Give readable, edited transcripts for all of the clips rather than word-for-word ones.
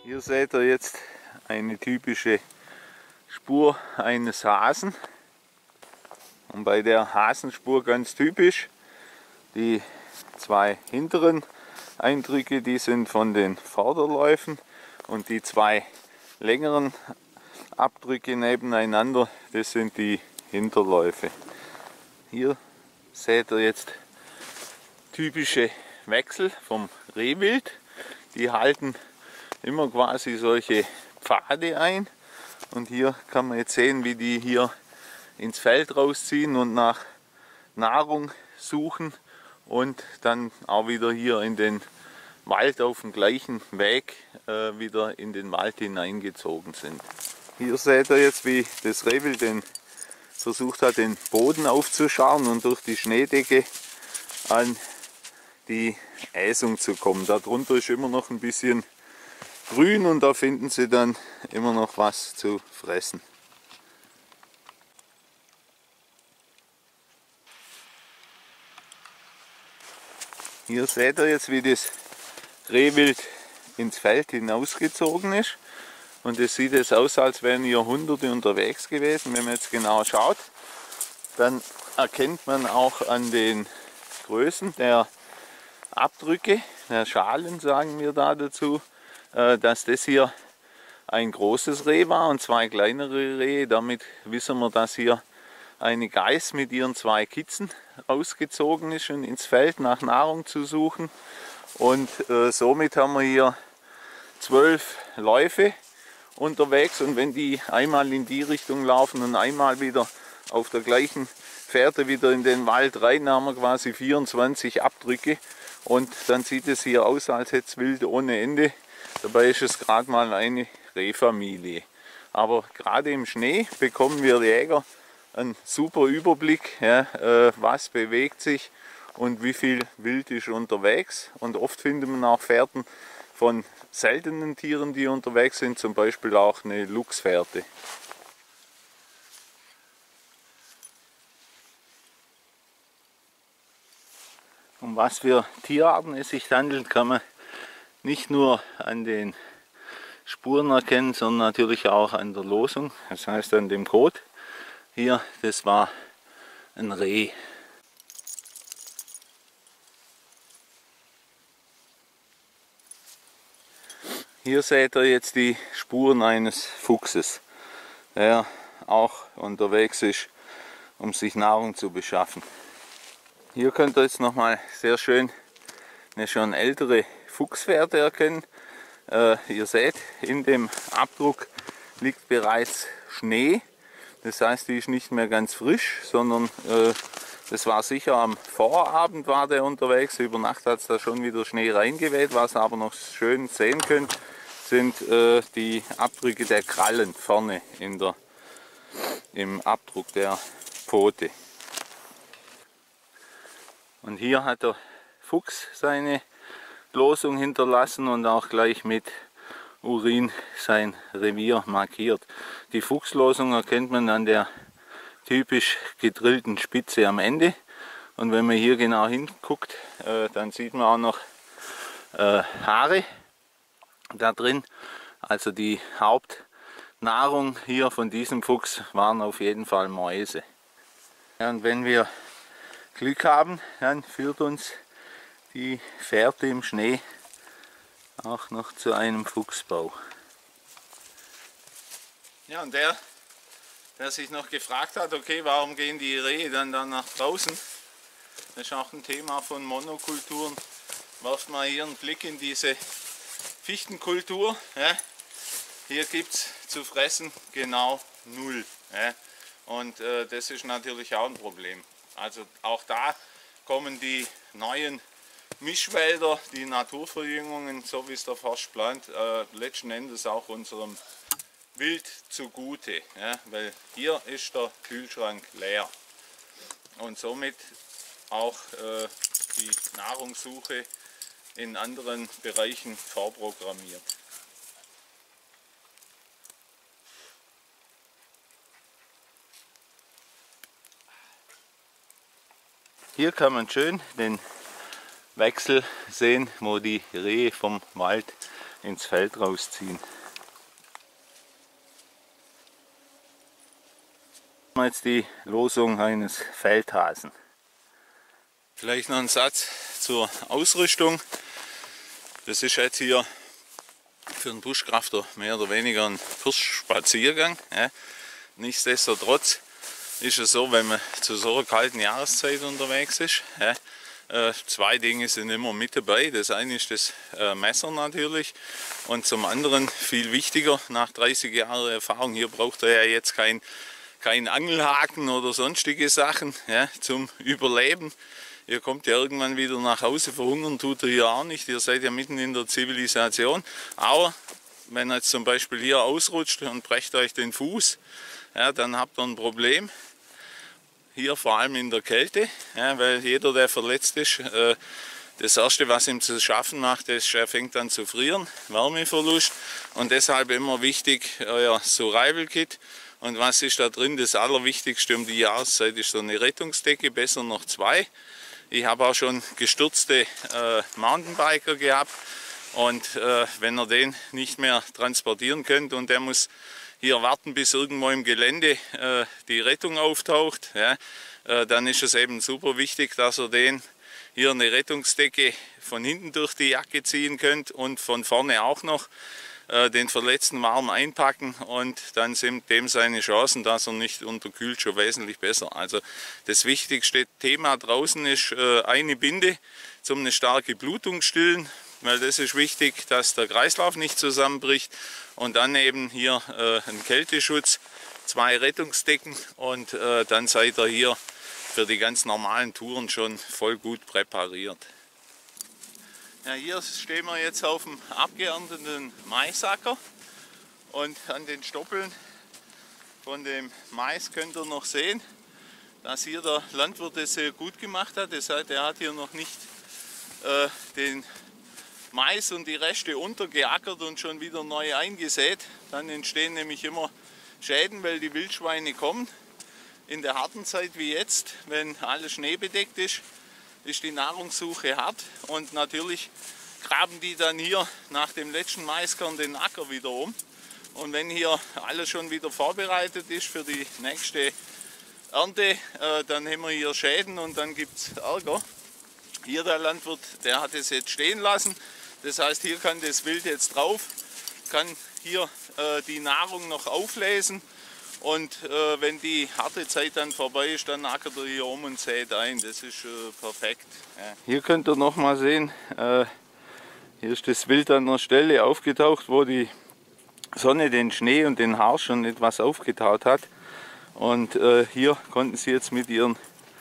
Hier seht ihr jetzt eine typische Spur eines Hasen. Und bei der Hasenspur ganz typisch, die zwei hinteren Eindrücke, die sind von den Vorderläufen und die zwei längeren Abdrücke nebeneinander, das sind die Hinterläufe. Hier seht ihr jetzt typische Wechsel vom Rehwild. Die halten immer quasi solche Pfade ein. Und hier kann man jetzt sehen, wie die hier ins Feld rausziehen und nach Nahrung suchen und dann auch wieder hier in den Wald auf dem gleichen Weg wieder in den Wald hineingezogen sind. Hier seht ihr jetzt, wie das Rehwild versucht hat, den Boden aufzuscharren und durch die Schneedecke an die Äsung zu kommen. Darunter ist immer noch ein bisschen grün und da finden sie dann immer noch was zu fressen. Hier seht ihr jetzt, wie das Rehwild ins Feld hinausgezogen ist. Und es sieht jetzt aus, als wären hier Hunderte unterwegs gewesen. Wenn man jetzt genau schaut, dann erkennt man auch an den Größen der Abdrücke, der Schalen sagen wir da dazu, dass das hier ein großes Reh war und zwei kleinere Rehe. Damit wissen wir, dass hier eine Geiß mit ihren zwei Kitzen ausgezogen ist und ins Feld nach Nahrung zu suchen. Und somit haben wir hier 12 Läufe unterwegs, und wenn die einmal in die Richtung laufen und einmal wieder auf der gleichen Fährte wieder in den Wald rein, haben wir quasi 24 Abdrücke, und dann sieht es hier aus, als hätte es wild ohne Ende. Dabei ist es gerade mal eine Rehfamilie. Aber gerade im Schnee bekommen wir Jäger einen super Überblick, ja, was bewegt sich und wie viel Wild ist unterwegs. Und oft findet man auch Fährten von seltenen Tieren, die unterwegs sind, zum Beispiel auch eine Luchsfährte. Um was für Tierarten es sich handelt, kann man nicht nur an den Spuren erkennen, sondern natürlich auch an der Losung, das heißt an dem Kot. Hier, das war ein Reh. Hier seht ihr jetzt die Spuren eines Fuchses, der auch unterwegs ist, um sich Nahrung zu beschaffen. Hier könnt ihr jetzt nochmal sehr schön eine schon ältere Fuchsfährte erkennen. Ihr seht, in dem Abdruck liegt bereits Schnee. Das heißt, die ist nicht mehr ganz frisch, sondern das war sicher am Vorabend war der unterwegs. Über Nacht hat es da schon wieder Schnee reingeweht. Was ihr aber noch schön sehen könnt, sind die Abdrücke der Krallen vorne im Abdruck der Pfote. Und hier hat der Fuchs seine Losung hinterlassen und auch gleich mit Urin sein Revier markiert. Die Fuchslosung erkennt man an der typisch gedrillten Spitze am Ende. Und wenn man hier genau hinguckt, dann sieht man auch noch Haare da drin. Also die Hauptnahrung hier von diesem Fuchs waren auf jeden Fall Mäuse. Ja, und wenn wir Glück haben, dann führt uns die Fährte im Schnee auch noch zu einem Fuchsbau. Ja, und der sich noch gefragt hat, okay, warum gehen die Rehe dann nach draußen? Das ist auch ein Thema von Monokulturen. Werft mal hier einen Blick in diese Fichtenkultur. Ja. Hier gibt es zu fressen genau 0. Ja. Und das ist natürlich auch ein Problem. Also auch da kommen die neuen Mischwälder, die Naturverjüngungen, so wie es der Forst plant, letzten Endes auch unserem Wild zugute. Ja, weil hier ist der Kühlschrank leer und somit auch die Nahrungssuche in anderen Bereichen vorprogrammiert. Hier kann man schön den Wechsel sehen, wo die Rehe vom Wald ins Feld rausziehen. Jetzt die Losung eines Feldhasen. Vielleicht noch ein Satz zur Ausrüstung. Das ist jetzt hier für einen Buschkrafter mehr oder weniger ein Pirschspaziergang. Ja. Nichtsdestotrotz ist es so, wenn man zu so einer kalten Jahreszeit unterwegs ist, ja, zwei Dinge sind immer mit dabei. Das eine ist das Messer natürlich und zum anderen, viel wichtiger, nach 30 Jahren Erfahrung, hier braucht er ja jetzt kein Angelhaken oder sonstige Sachen, ja, zum Überleben. Ihr kommt ja irgendwann wieder nach Hause, verhungern tut ihr hier auch nicht, ihr seid ja mitten in der Zivilisation. Aber wenn ihr jetzt zum Beispiel hier ausrutscht und brecht euch den Fuß, ja, dann habt ihr ein Problem. Hier vor allem in der Kälte, ja, weil jeder, der verletzt ist, das Erste, was ihm zu schaffen macht, ist, er fängt an zu frieren, Wärmeverlust. Und deshalb immer wichtig, euer Survival-Kit. Und was ist da drin? Das Allerwichtigste um die Jahreszeit ist so eine Rettungsdecke, besser noch zwei. Ich habe auch schon gestürzte Mountainbiker gehabt. Und wenn ihr den nicht mehr transportieren könnt und der muss hier warten, bis irgendwo im Gelände die Rettung auftaucht, ja, dann ist es eben super wichtig, dass ihr den hier eine Rettungsdecke von hinten durch die Jacke ziehen könnt und von vorne auch noch den Verletzten warm einpacken und dann sind dem seine Chancen, dass er nicht unterkühlt, schon wesentlich besser. Also das wichtigste Thema draußen ist eine Binde zum eine starke Blutung stillen, weil das ist wichtig, dass der Kreislauf nicht zusammenbricht. Und dann eben hier ein Kälteschutz, zwei Rettungsdecken und dann seid ihr hier für die ganz normalen Touren schon voll gut präpariert. Ja, hier stehen wir jetzt auf dem abgeernteten Maisacker und an den Stoppeln von dem Mais könnt ihr noch sehen, dass hier der Landwirt es sehr gut gemacht hat. Das heißt, er hat hier noch nicht den Mais und die Reste untergeackert und schon wieder neu eingesät. Dann entstehen nämlich immer Schäden, weil die Wildschweine kommen. In der harten Zeit wie jetzt, wenn alles schneebedeckt ist, ist die Nahrungssuche hart und natürlich graben die dann hier nach dem letzten Maiskorn den Acker wieder um. Und wenn hier alles schon wieder vorbereitet ist für die nächste Ernte, dann haben wir hier Schäden und dann gibt es Ärger. Hier der Landwirt, der hat es jetzt stehen lassen. Das heißt, hier kann das Wild jetzt drauf, kann hier die Nahrung noch auflesen und wenn die harte Zeit dann vorbei ist, dann ackert er hier um und sät ein. Das ist perfekt. Ja. Hier könnt ihr noch mal sehen, hier ist das Wild an einer Stelle aufgetaucht, wo die Sonne den Schnee und den Harz schon etwas aufgetaut hat. Und hier konnten sie jetzt mit ihren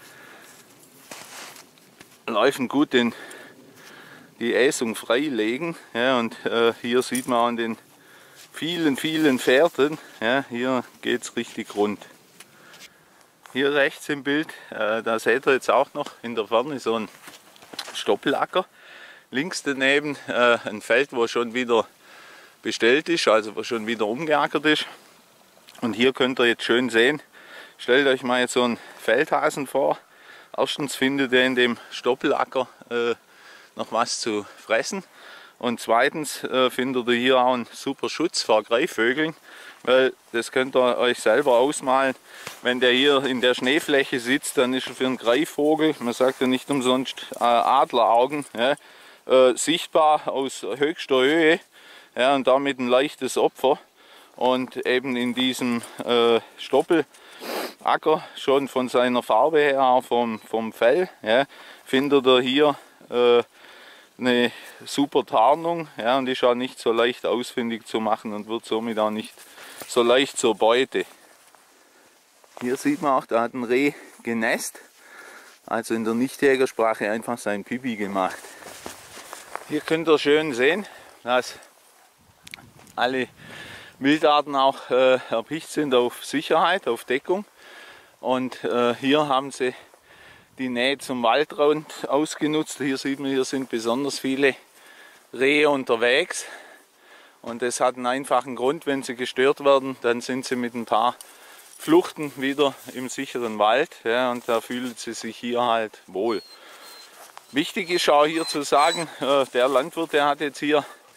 Läufen gut die Äsung freilegen, ja, und hier sieht man an den vielen Fährten, ja, hier geht es richtig rund. Hier rechts im Bild, da seht ihr jetzt auch noch in der Ferne so ein Stoppelacker. Links daneben ein Feld, wo schon wieder bestellt ist, also wo schon wieder umgeackert ist. Und hier könnt ihr jetzt schön sehen, stellt euch mal jetzt so einen Feldhasen vor. Erstens findet ihr in dem Stoppelacker noch was zu fressen und zweitens findet ihr hier auch einen super Schutz vor Greifvögeln, weil das könnt ihr euch selber ausmalen. Wenn der hier in der Schneefläche sitzt, dann ist er für einen Greifvogel, man sagt ja nicht umsonst Adleraugen, ja, sichtbar aus höchster Höhe, ja, und damit ein leichtes Opfer. Und eben in diesem Stoppelacker, schon von seiner Farbe her, auch vom Fell, ja, findet ihr hier eine super Tarnung, ja, und ist auch nicht so leicht ausfindig zu machen und wird somit auch nicht so leicht zur Beute. Hier sieht man auch, da hat ein Reh genässt, also in der Nichtjägersprache einfach sein Pipi gemacht. Hier könnt ihr schön sehen, dass alle Wildarten auch erpicht sind auf Sicherheit, auf Deckung. Und hier haben sie die Nähe zum Waldrand ausgenutzt. Hier sieht man, hier sind besonders viele Rehe unterwegs. Und das hat einen einfachen Grund, wenn sie gestört werden, dann sind sie mit ein paar Fluchten wieder im sicheren Wald. Ja, und da fühlen sie sich hier halt wohl. Wichtig ist auch hier zu sagen, der Landwirt, der hat jetzt hier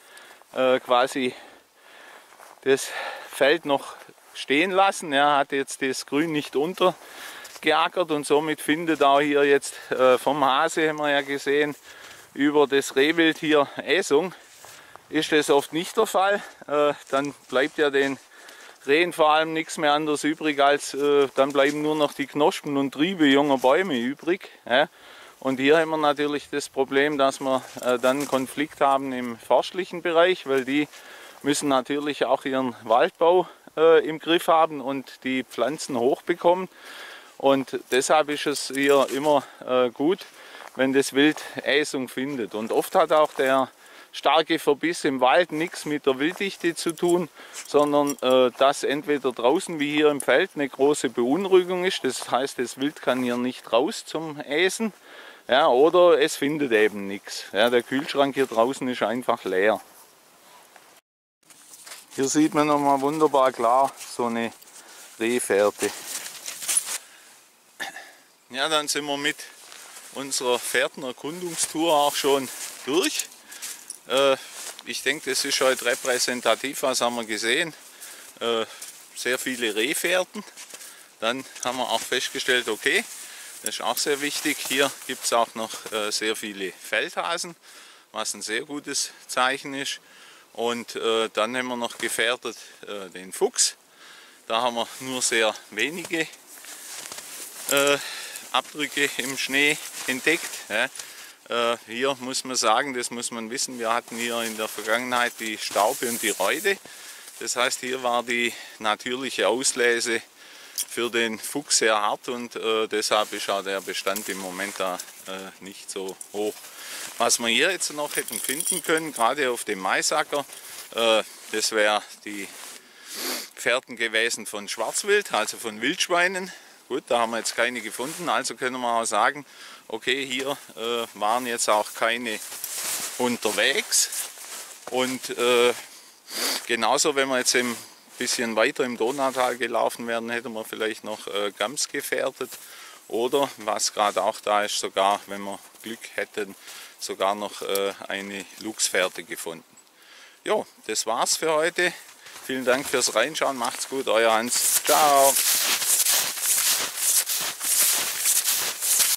quasi das Feld noch stehen lassen. Er hat jetzt das Grün nicht untergeackert und somit findet auch hier jetzt vom Hase, haben wir ja gesehen, über das Rehwild hier Äsung. Ist das oft nicht der Fall, dann bleibt ja den Rehen vor allem nichts mehr anderes übrig, als dann bleiben nur noch die Knospen und Triebe junger Bäume übrig. Ja. Und hier haben wir natürlich das Problem, dass wir dann einen Konflikt haben im forstlichen Bereich, weil die müssen natürlich auch ihren Waldbau im Griff haben und die Pflanzen hochbekommen. Und deshalb ist es hier immer gut, wenn das Wild Äsung findet. Und oft hat auch der starke Verbiss im Wald nichts mit der Wilddichte zu tun, sondern dass entweder draußen wie hier im Feld eine große Beunruhigung ist, das heißt, das Wild kann hier nicht raus zum Äsen, ja, oder es findet eben nichts. Ja, der Kühlschrank hier draußen ist einfach leer. Hier sieht man nochmal wunderbar klar so eine Rehfährte. Ja, dann sind wir mit unserer Fährtenerkundungstour auch schon durch. Ich denke, das ist heute repräsentativ, was haben wir gesehen. Sehr viele Rehfährten. Dann haben wir auch festgestellt, okay, das ist auch sehr wichtig. Hier gibt es auch noch sehr viele Feldhasen, was ein sehr gutes Zeichen ist. Und dann haben wir noch gefährdet den Fuchs. Da haben wir nur sehr wenige Abdrücke im Schnee entdeckt. Ja. Hier muss man sagen, das muss man wissen, wir hatten hier in der Vergangenheit die Staupe und die Räude. Das heißt, hier war die natürliche Auslese für den Fuchs sehr hart und deshalb ist auch der Bestand im Moment da nicht so hoch. Was wir hier jetzt noch hätten finden können, gerade auf dem Maisacker, das wäre die Fährten gewesen von Schwarzwild, also von Wildschweinen. Gut, da haben wir jetzt keine gefunden, also können wir auch sagen, okay, hier waren jetzt auch keine unterwegs. Und genauso, wenn wir jetzt ein bisschen weiter im Donautal gelaufen wären, hätten wir vielleicht noch Gams gefährdet. Oder, was gerade auch da ist, sogar, wenn wir Glück hätten, sogar noch eine Luchsfährte gefunden. Jo, das war's für heute. Vielen Dank fürs Reinschauen, macht's gut, euer Hans. Ciao!